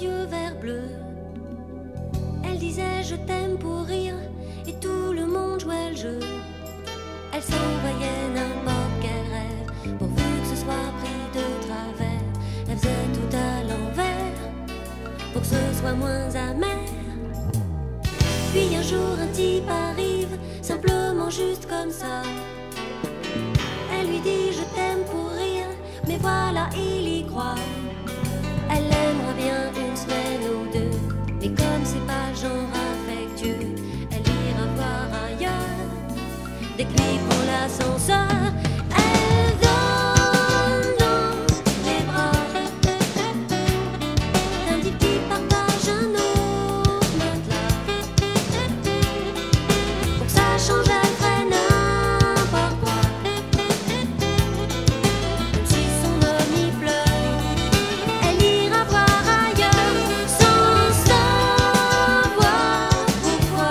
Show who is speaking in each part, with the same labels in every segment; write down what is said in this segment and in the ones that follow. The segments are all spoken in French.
Speaker 1: yeux vert bleu. Elle disait je t'aime pour rire et tout le monde jouait le jeu. Elle s'envoyait n'importe quel rêve pourvu que ce soit pris de travers. Elle faisait tout à l'envers pour que ce soit moins amer. Puis un jour un type arrive simplement juste comme ça. Elle lui dit je t'aime pour rire, mais voilà il y croit. Elle aimera bien une semaine ou deux, mais comme c'est pas genre affectueux, elle ira voir ailleurs. Dès que lui prend l'ascenseur, elle donne dans les bras d'un type qui partage un autre matelas. Pour que ça change, elle ferait n'importe quoi. Même si son homme y pleure, elle ira voir ailleurs sans savoir pourquoi.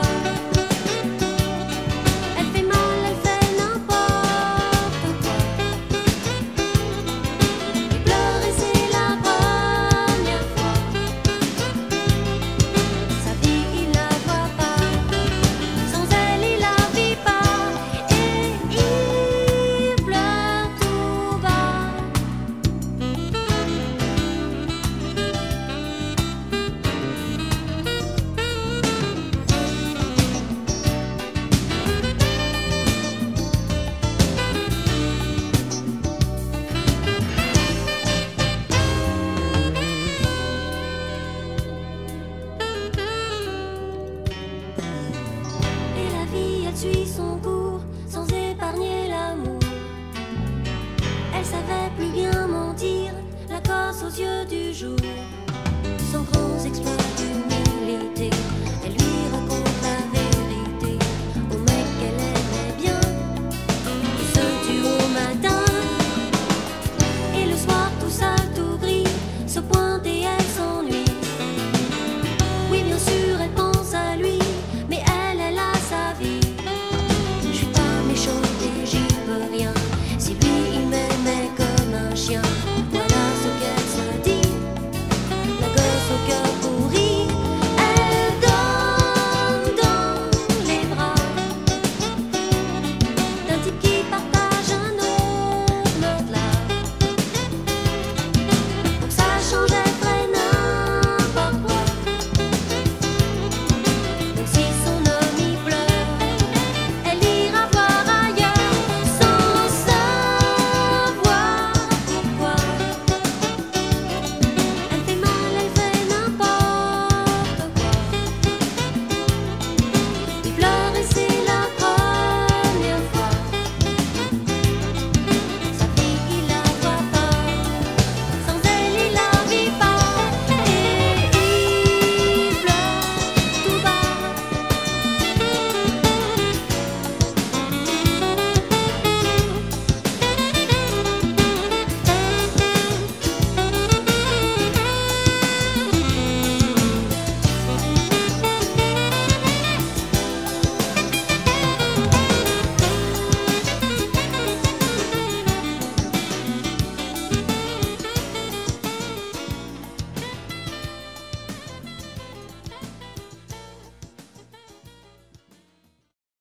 Speaker 1: Elle fait mal, elle fait n'importe quoi. Et pleurer c'est la première fois. Sa vie il la voit pas, sans elle il la vit pas. Et il pleure tout bas. Et la vie elle suit son cours sans épargner l'amour. Elle savait plus bien mentir, la Corse aux yeux du jour.